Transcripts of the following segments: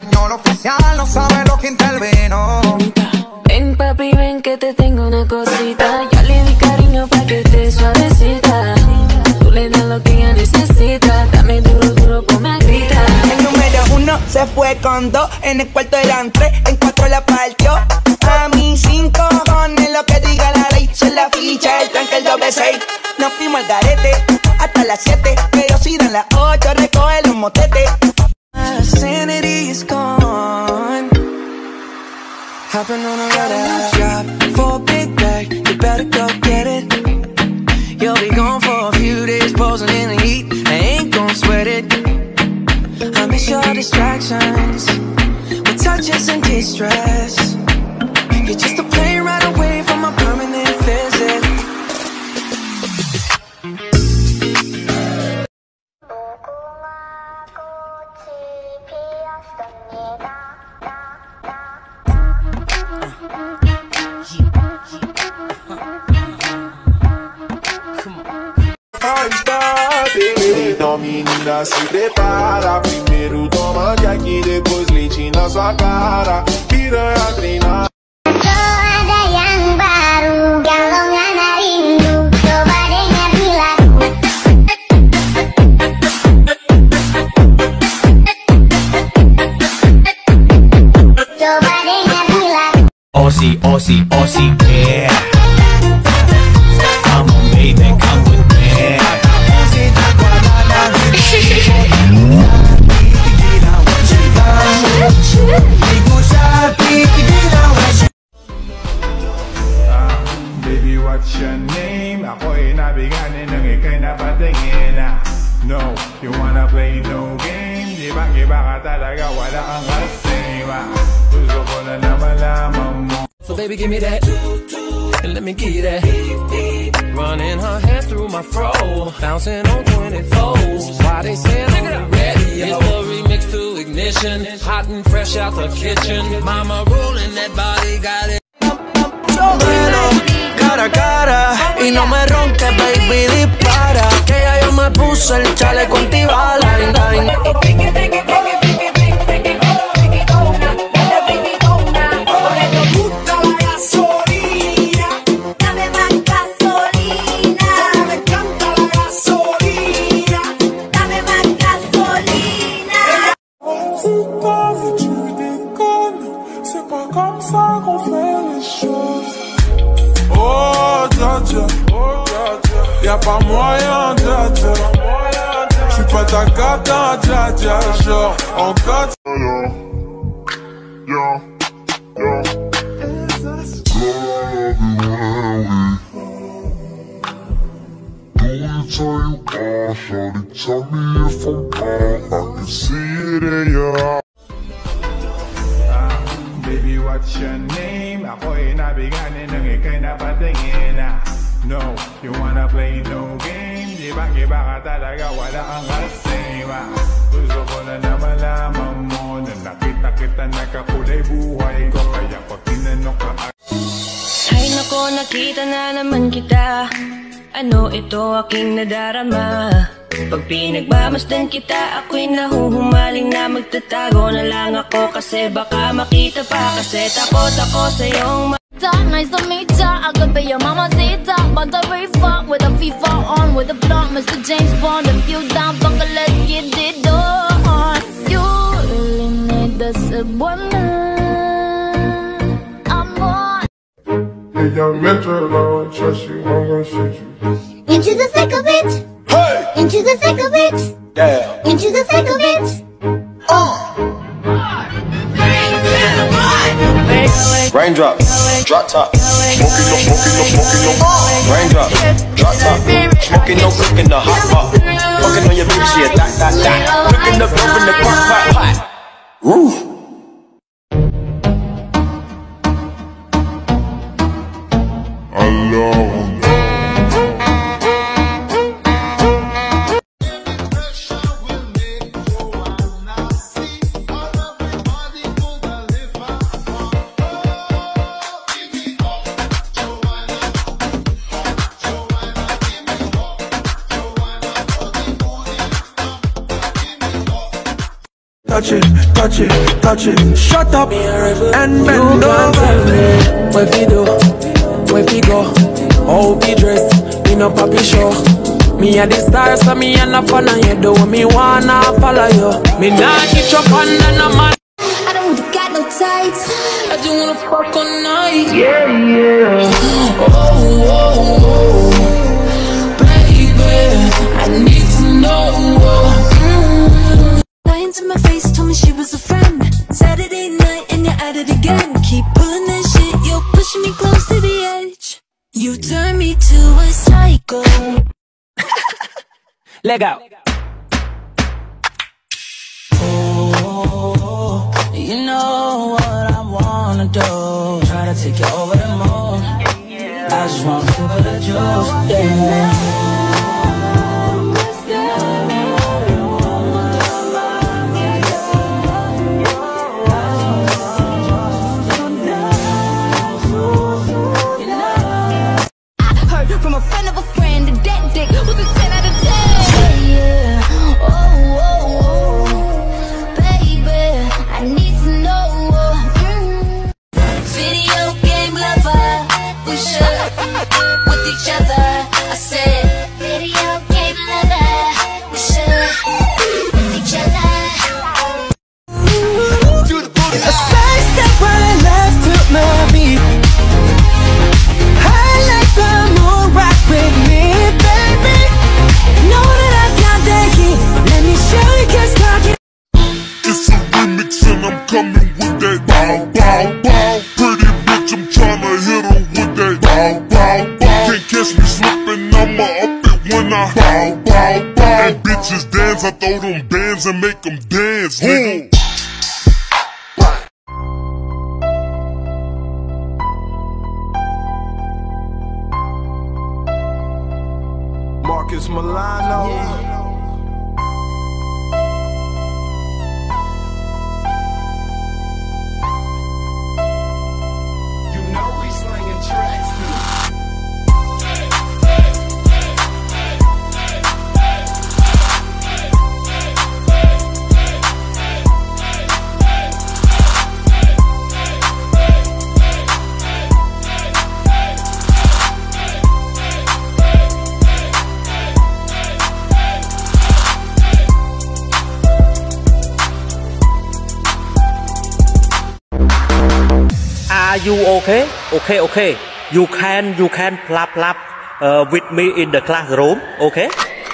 No, lo oficial no sabe lo que intervino. Ven papi, ven que te tengo una cosita. Ya le di cariño pa' que esté suavecita. Tú le das lo que ella necesita. Dame duro, duro, ponme a gritar. El número 1 se fue con 2. En el cuarto eran 3, en 4 la partió. A mí 5 cojones lo que diga la ley. Son la ficha, el tranque, el doble 6. Nos fuimos al garete hasta las 7. Pero si dan las 8, recoge los motetes. My sanity is gone. Hopping on a red-eye job for a big bag. You better go get it. You'll be gone for a few days, posing in the heat. I ain't gon' sweat it. I miss your distractions with touches and distress. You're just a plane right away from a permanent visit. Então menina se prepara. Primeiro toma Jack, depois leite na sua cara. Piranha treinar. Ada yang baru, galongan rindu. Coba dengar bila. Coba dengar bila. Aussie, Aussie, Aussie, yeah. Come on baby, come with me. Baby, what's your name? Ako'y nabiganin ng ika'y napatingin. No, you wanna play no game? Di ba iba ka talaga, wala kang kasama. Gusto ko na malaman mo. So baby, give me that, and let me give you that. Running her hands through my fro, bouncing on 24s. Why they say I'm on the radio? It's the remix to Ignition, hot and fresh out the kitchen. Mama rolling that body, got it. Cara a cara, y no me ronques, baby, dispara. Que ya yo me puse el chaleco antibala. Y'a pas moyen, dja dja. J'suis pas ta cata, dja dja. Genre, en cata. Tell me if I'm wrong, I can see it in your eyes. Baby, what's your name? Ako'y nabiganin ng ika'y napatingin. No, you wanna play no game? Di ba iba ka talaga, wala kang kasama. Gusto ko na malaman mo na nakita kita nakakulay buhay ko. Kaya ko tinanong ka. Ay nako, nakita na naman kita. Ano ito aking nadarama? Pag pinagmamasdan kita, ako'y nahuhumaling na magtatago na lang ako. Kasi baka makita pa, kasi takot ako sa iyong Nice to meet ya, I could be your mamacita. But I fuck with a FIFA on, with a blunt, Mr. James Bond. If you down, fucker, let's get it on. You really need the Cebuana. I'm on. Hey, young Metro, I don't trust you, I'm gonna shoot you. Into the thick of it. Hey! Into the thick of it. Yeah! Into the thick of it. Raindrop, drop top, Smoking no. raindrop, drop top, smoking no, cooking the hot pot, fucking on your bitch, shit, that, cooking up in the pot. Woo. Alone. Touch it. touch it, shut up and bend over. Where we do, where we go, how we dress, we no papi show. Me a the stars, so me a no fun on you. Do me wanna follow you. Me nah get your fun and no man. I don't want to got no tights. I just wanna fuck all night. Yeah, yeah. Oh, baby, I need to know. Lying to my face, told me she was a friend. Saturday night and you're at it again. Keep pulling that shit, you're pushing me close to the edge. You turn me to a psycho. Leg out. Oh, you know what I wanna do. Try to take you over the moon. I just wanna sip of the juice, yeah. From a friend of a friend, that dick was a 10 out of 10. Yeah, baby, I need to know. Video game lover, we should with each other. I said, Video game lover, we should with each other. A side step right and left to my beat. I like the moon rock with me, baby. Know that I got that heat. Let me show you, cause talking. It's a remix and I'm coming with that bow, bow, bow. Pretty bitch, I'm tryna hit her with that bow, bow, bow. Can't catch me slipping, I'ma up it when I bow, bow, bow. And bitches dance, I throw them bands and make them dance, nigga. Marcus Milano. You know we slinging tracks. Are you okay? Okay. You can clap with me in the classroom. Okay.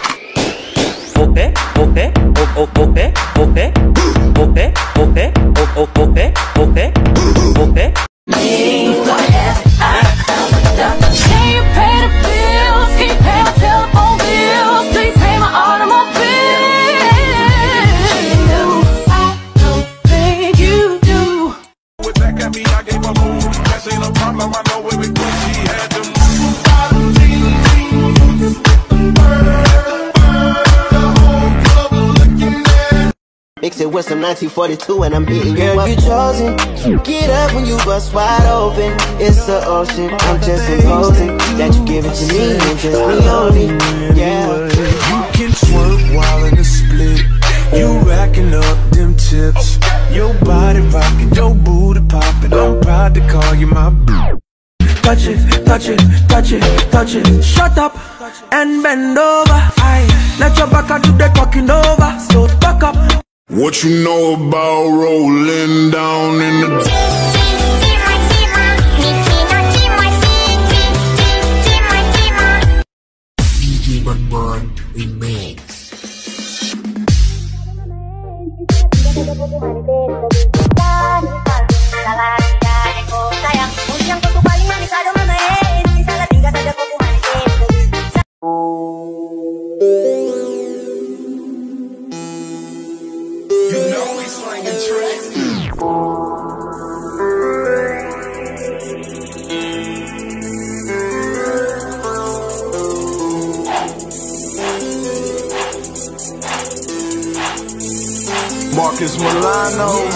can you pay the bills? Can you pay my telephone bills? Do you pay my automobile? I don't think you do. With back at me, I gave a move. That ain't no problem, I know it with Gucci. Had to move bottom jeans. The whole club looking at. Mix it with some 1942 and I'm hitting you up. You're chosen. Get up when you bust wide open. It's the ocean. I'm just imposing that you give it to me and just me only. Yeah. You can twerk while in the split. You racking up them tips. Your body rocking, your booty popping. I'm proud to call you my boo. Touch it, shut up and bend over. Aye, let your back do the talking over. So back up. What you know about rolling down in the You know we slinging tracks. Marcus Milano.